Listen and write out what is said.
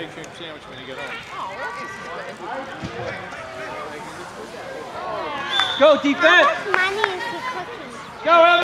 ice cream sandwich when you get home. Go defense! How much money is he cooking? Go, Evan!